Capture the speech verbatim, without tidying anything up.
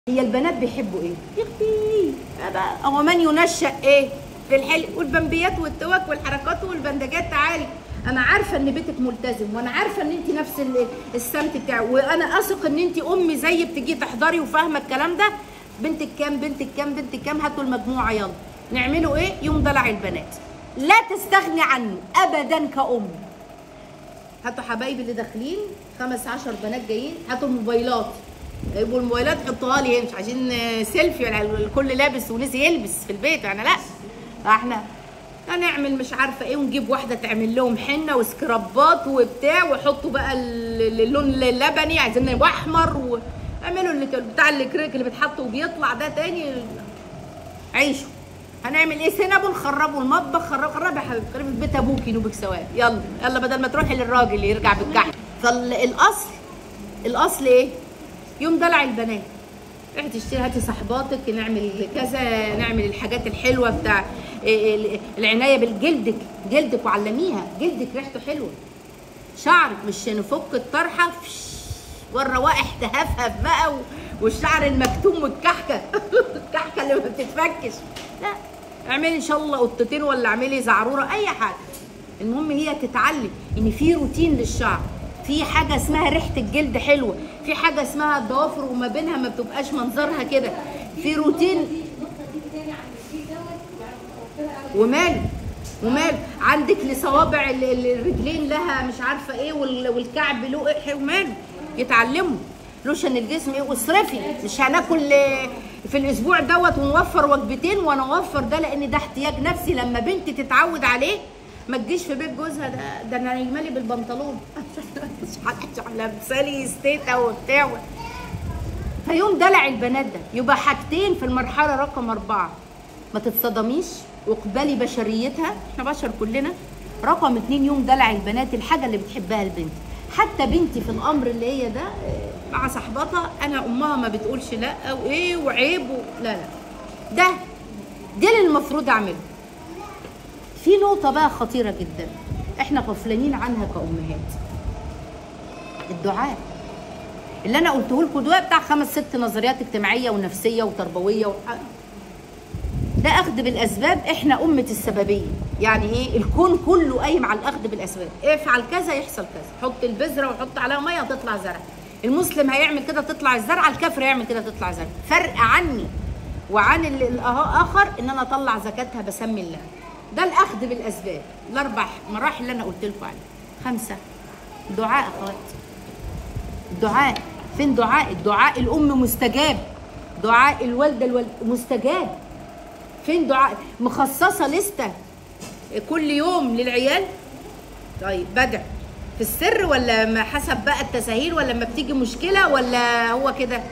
هي البنات بيحبوا ايه؟ يا اختي هو من ينشأ ايه؟ في الحلق والبمبيات والتوك والحركات والبندجات. تعالي انا عارفه ان بيتك ملتزم، وانا عارفه ان انت نفس السمت بتاعي، وانا اثق ان انت امي زي بتجي تحضري وفاهمه الكلام ده. بنتك كام بنتك كام بنتك كام هاتوا المجموعه يلا نعملوا ايه؟ يوم دلع البنات لا تستغني عنه ابدا كأم. هاتوا حبايبي اللي داخلين خمس عشر بنات جايين، هاتوا الموبايلات، يبقوا الموبايلات حطوها لي، مش عايزين سيلفي ولا الكل لابس ونسي يلبس في البيت. انا لا، احنا هنعمل مش عارفه ايه، ونجيب واحده تعمل لهم حنه وسكرابات وبتاع، ويحطوا بقى اللون اللبني عايزين احمر، واعملوا اللي بتاع الكريك اللي بيتحط وبيطلع ده تاني. عيشوا. هنعمل ايه؟ سينابون خربوا المطبخ، خربوا خربوا يا حبيبي، خربوا بيت ابوكي نوبك سواد. يلا يلا بدل ما تروحي للراجل يرجع بالكحك. فالاصل الاصل ايه؟ يوم دلع البنات. روحي تشتري، هاتي صاحباتك، نعمل كذا، نعمل الحاجات الحلوه بتاع العنايه بالجلدك، جلدك وعلميها جلدك ريحته حلوه. شعرك مش نفك الطرحه والروائح تهفهف بقى، والشعر المكتوم والكحكه الكحكه اللي ما بتتفكش. لا، اعملي ان شاء الله قطتين ولا اعملي زعروره، اي حاجه. المهم هي تتعلم ان في روتين للشعر، في حاجه اسمها ريحه الجلد حلوه، في حاجه اسمها الضوافر وما بينها ما بتبقاش منظرها كده، في روتين. ومال ومال عندك لصوابع الرجلين لها مش عارفه ايه، والكعب له ايه، ومال يتعلموا لوشن الجسم ايه. واصرفي، مش هناكل في الاسبوع دوت ونوفر وجبتين، وانا اوفر ده لان ده احتياج نفسي. لما بنتي تتعود عليه ما تجيش في بيت جوزها ده ده انا يمالي بالبنطلون لابسالي ستيتا وبتاع. فيوم دلع البنات ده يبقى حاجتين في المرحله رقم اربعه، ما تتصدميش واقبلي بشريتها، احنا بشر كلنا. رقم اتنين يوم دلع البنات، الحاجه اللي بتحبها البنت. حتى بنتي في الامر اللي هي ده مع صاحبتها، انا امها ما بتقولش لا وايه وعيب و... لا لا، ده ده اللي المفروض اعمله. في نقطة بقى خطيرة جدا احنا غفلانين عنها كأمهات، الدعاء اللي انا قلته لكم ده بتاع خمس ست نظريات اجتماعية ونفسية وتربوية و... ده اخذ بالاسباب. احنا امة السببية، يعني ايه؟ الكون كله قايم على الاخذ بالاسباب. افعل كذا يحصل كذا، حط البذرة وحط عليها مية تطلع زرع. المسلم هيعمل كده تطلع الزرعة، الكافر هيعمل كده تطلع زرع. فرق عني وعن الاخر ان انا اطلع زكاتها بسمي الله. ده الاخذ بالاسباب، الاربع مراحل اللي انا قلت لكم عليها. خمسه، دعاء اخوات، الدعاء. فين دعاء؟ الدعاء الام مستجاب، دعاء الوالده الوالد مستجاب. فين دعاء؟ مخصصه لسته كل يوم للعيال. طيب بدع في السر ولا ما حسب بقى التساهيل، ولا لما بتيجي مشكله، ولا هو كده؟